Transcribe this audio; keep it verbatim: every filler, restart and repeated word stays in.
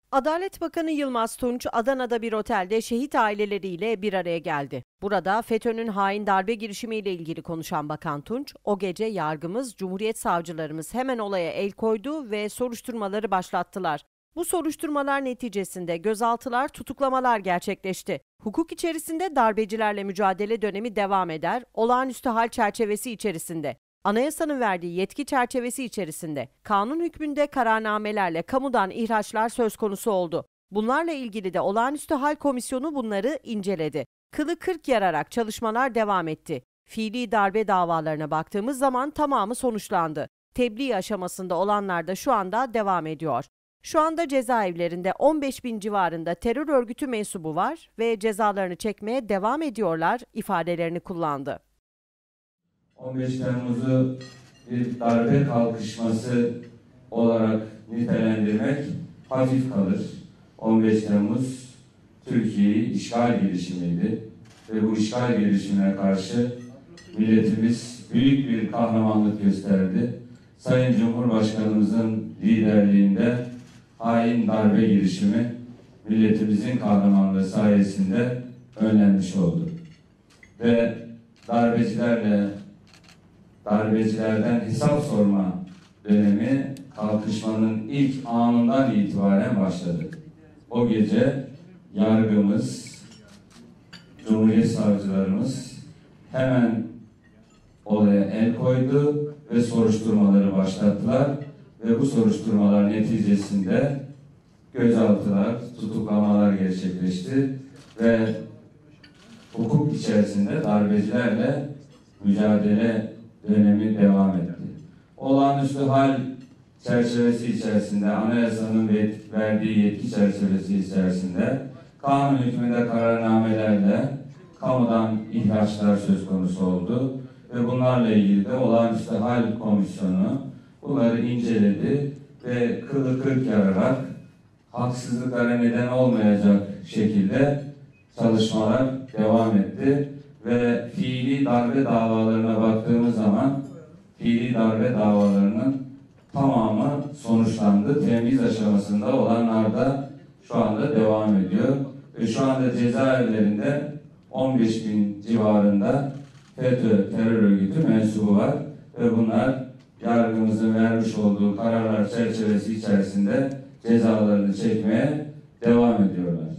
Adalet Bakanı Yılmaz Tunç, Adana'da bir otelde şehit aileleriyle bir araya geldi. Burada FETÖ'nün hain darbe girişimiyle ilgili konuşan Bakan Tunç, o gece yargımız, Cumhuriyet savcılarımız hemen olaya el koydu ve soruşturmaları başlattılar. Bu soruşturmalar neticesinde gözaltılar, tutuklamalar gerçekleşti. Hukuk içerisinde darbecilerle mücadele dönemi devam eder, olağanüstü hal çerçevesi içerisinde. Anayasanın verdiği yetki çerçevesi içerisinde kanun hükmünde kararnamelerle kamudan ihraçlar söz konusu oldu. Bunlarla ilgili de olağanüstü hal komisyonu bunları inceledi. Kılı kırk yararak çalışmalar devam etti. Fiili darbe davalarına baktığımız zaman tamamı sonuçlandı. Tebliğ aşamasında olanlar da şu anda devam ediyor. Şu anda cezaevlerinde on beş bin civarında terör örgütü mensubu var ve cezalarını çekmeye devam ediyorlar ifadelerini kullandı. on beş Temmuz'u bir darbe kalkışması olarak nitelendirmek hafif kalır. on beş Temmuz Türkiye'yi işgal girişimiydi ve bu işgal girişimine karşı milletimiz büyük bir kahramanlık gösterdi. Sayın Cumhurbaşkanımızın liderliğinde hain darbe girişimi milletimizin kahramanlığı sayesinde önlenmiş oldu. Ve darbecilerle darbecilerden hesap sorma dönemi kalkışmanın ilk anından itibaren başladı. O gece yargımız, Cumhuriyet savcılarımız hemen olaya el koydu ve soruşturmaları başlattılar ve bu soruşturmalar neticesinde gözaltılar, tutuklamalar gerçekleşti ve hukuk içerisinde darbecilerle mücadele dönemi devam etti. Olağanüstü hal çerçevesi içerisinde, anayasanın verdiği yetki çerçevesi içerisinde kanun hükmünde kararnamelerle kamudan ihraçlar söz konusu oldu ve bunlarla ilgili de olağanüstü hal komisyonu bunları inceledi ve kılı kırk yararak haksızlıklara neden olmayacak şekilde çalışmalar devam etti. Ve fiili darbe davalarına baktığımız zaman fiili darbe davalarının tamamı sonuçlandı. Temyiz aşamasında olanlar da şu anda devam ediyor. Ve şu anda cezaevlerinde on beş bin civarında FETÖ terör örgütü mensubu var. Ve bunlar yargımızın vermiş olduğu kararlar çerçevesi içerisinde cezalarını çekmeye devam ediyorlar.